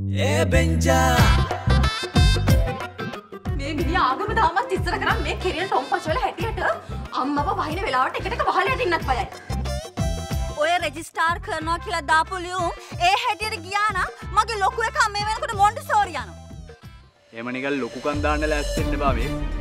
ඒ බෙන්ජා මේ මිනිහ ආගම දාමත් ඉස්සර කරන් මේ කෙරියල් ටොම්පස් වල හැටියට අම්මව වහින වෙලාවට එකට වහලා යටින්නත් බයයි. ඔය රෙජිස්ටාර් කරනවා කියලා දාපු ලියුම් ඒ හැටියට ගියා නම් මගේ ලොකු එකා මේ වෙනකොට මොන්ටිසෝරි යනවා. එහෙම නිකන් ලොකුකන් දාන්න ලෑස්ති වෙන්න බා මේ.